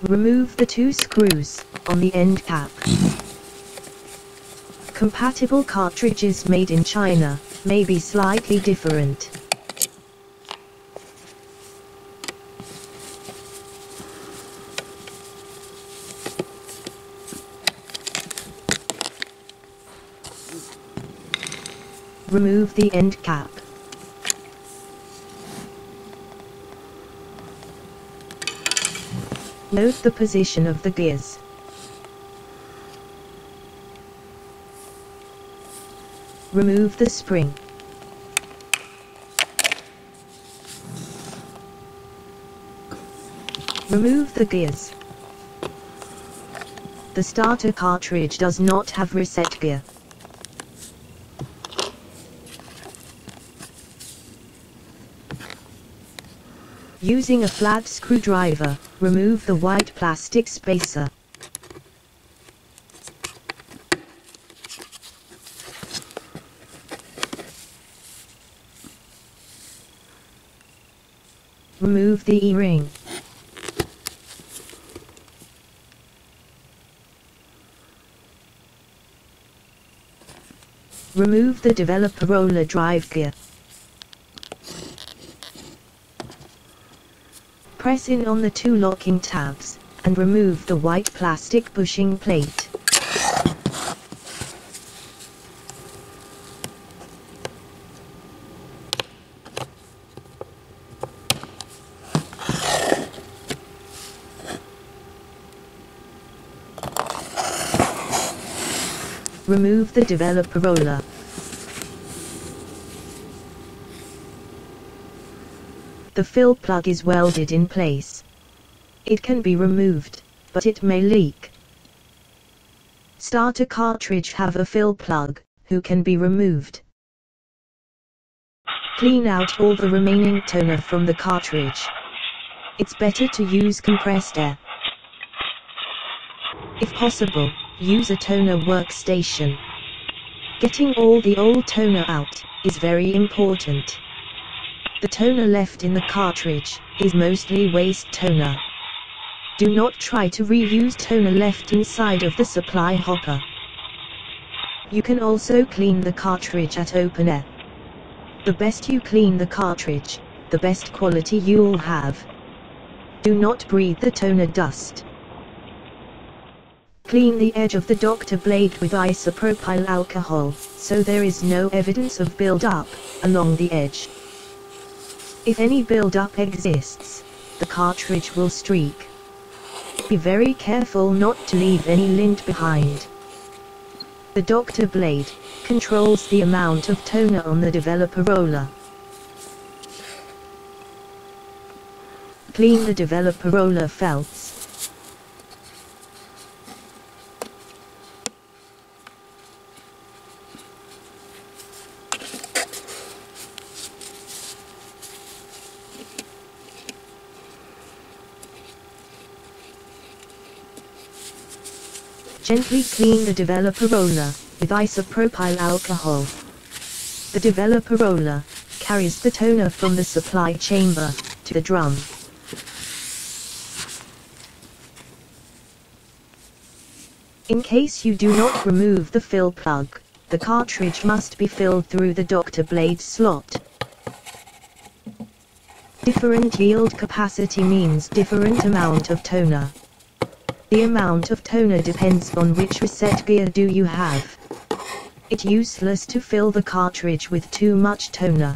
Remove the two screws on the end cap. Compatible cartridges made in China may be slightly different. Remove the end cap. Note the position of the gears. Remove the spring. Remove the gears. The starter cartridge does not have reset gear. Using a flat screwdriver, remove the white plastic spacer. Remove the E-ring. Remove the developer roller drive gear. Press in on the two locking tabs, and remove the white plastic bushing plate. Remove the developer roller. The fill plug is welded in place. It can be removed, but it may leak. Starter cartridge have a fill plug, who can be removed. Clean out all the remaining toner from the cartridge. It's better to use compressed air. If possible, use a toner workstation. Getting all the old toner out is very important. The toner left in the cartridge is mostly waste toner. Do not try to reuse toner left inside of the supply hopper. You can also clean the cartridge at open air. The best you clean the cartridge, the best quality you'll have. Do not breathe the toner dust. Clean the edge of the doctor blade with isopropyl alcohol, so there is no evidence of build-up along the edge. If any build-up exists, the cartridge will streak. Be very careful not to leave any lint behind. The doctor blade controls the amount of toner on the developer roller. Clean the developer roller felts. Gently clean the developer roller with isopropyl alcohol. The developer roller carries the toner from the supply chamber to the drum. In case you do not remove the fill plug, the cartridge must be filled through the doctor blade slot. Different yield capacity means different amount of toner. The amount of toner depends on which reset gear do you have. It's useless to fill the cartridge with too much toner.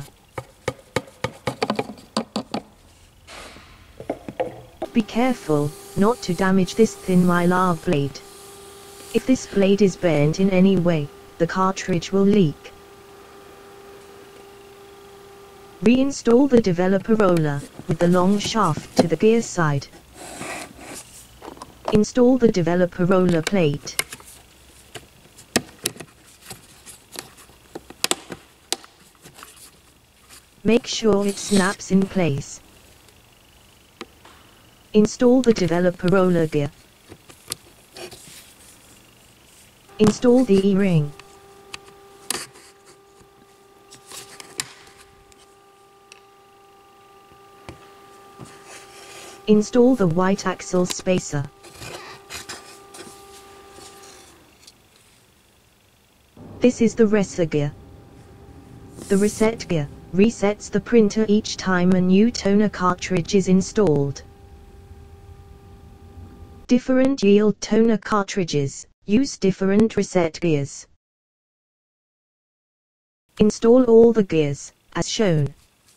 Be careful not to damage this thin mylar blade. If this blade is bent in any way, the cartridge will leak. Reinstall the developer roller with the long shaft to the gear side. Install the developer roller plate. Make sure it snaps in place. Install the developer roller gear. Install the E-ring. Install the white axle spacer. This is the reset gear. The reset gear resets the printer each time a new toner cartridge is installed. Different yield toner cartridges use different reset gears. Install all the gears, as shown.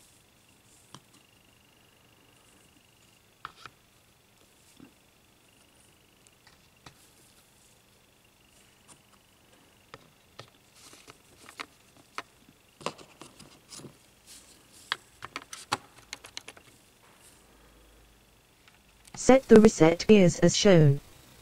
Set the reset gears as shown.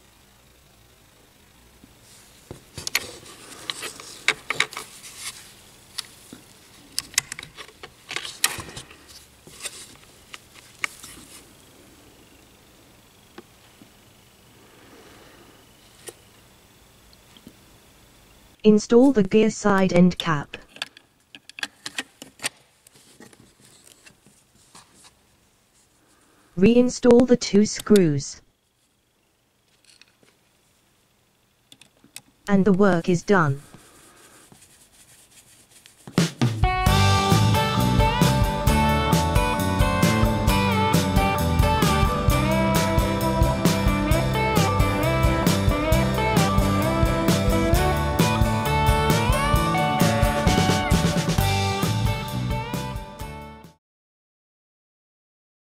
Install the gear side end cap. Reinstall the 2 screws. And the work is done.